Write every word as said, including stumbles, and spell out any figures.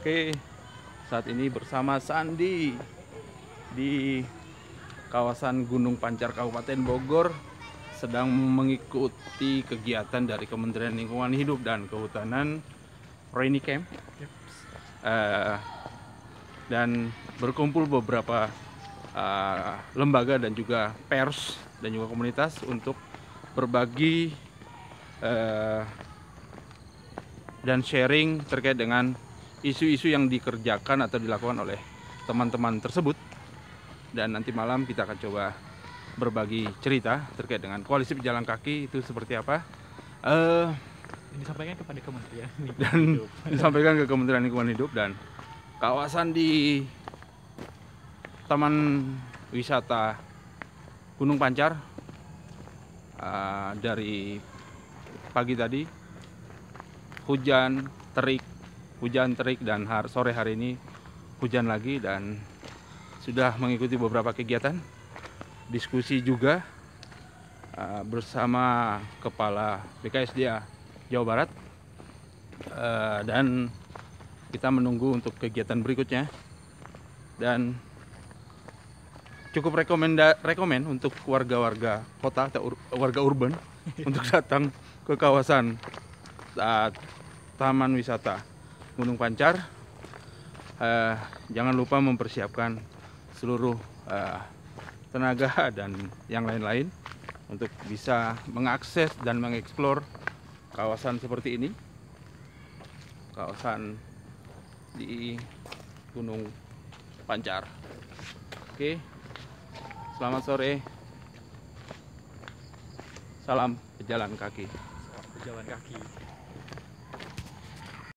Oke, saat ini bersama Sandi di kawasan Gunung Pancar Kabupaten Bogor, sedang mengikuti kegiatan dari Kementerian Lingkungan Hidup dan Kehutanan Rainy Camp. Uh, dan berkumpul beberapa uh, lembaga dan juga pers dan juga komunitas untuk berbagi uh, dan sharing terkait dengan isu-isu yang dikerjakan atau dilakukan oleh teman-teman tersebut. Dan nanti malam kita akan coba berbagi cerita terkait dengan koalisi pejalan kaki itu seperti apa. Uh, disampaikan kepada Kementerian Lingkungan dan Hidup. disampaikan ke Kementerian Lingkungan Hidup dan kawasan di Taman Wisata Gunung Pancar uh, dari pagi tadi hujan terik, hujan terik dan hari, sore hari ini hujan lagi, dan sudah mengikuti beberapa kegiatan diskusi juga uh, bersama Kepala B K S D A Jawa Barat, uh, dan kita menunggu untuk kegiatan berikutnya. Dan cukup rekomenda rekomen untuk warga-warga kota atau ur, warga urban untuk datang ke kawasan uh, Taman Wisata Gunung Pancar. Uh, jangan lupa mempersiapkan seluruh uh, tenaga dan yang lain-lain untuk bisa mengakses dan mengeksplor kawasan seperti ini, kawasan di Gunung Pancar. Oke, selamat sore, salam pejalan kaki. Salam pejalan kaki.